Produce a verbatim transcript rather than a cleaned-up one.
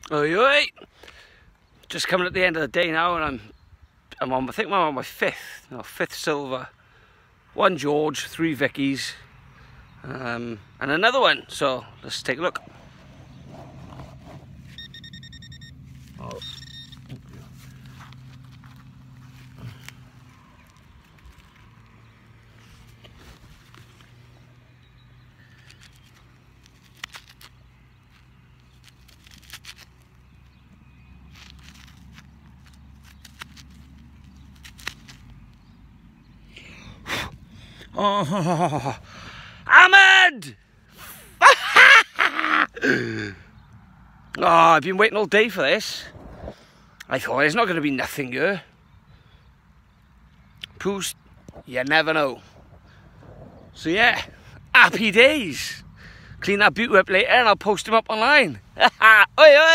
Oi, oi. Just coming at the end of the day now, and I'm, I'm on. I think I'm on my fifth, no, fifth silver. One George, three Vickies, um, and another one. So let's take a look. Oh. Oh, Ahmed! Oh, I've been waiting all day for this. I thought there's not going to be nothing here. Poos, you never know. So yeah, happy days. Clean that beauty up later and I'll post him up online. Oi, oi!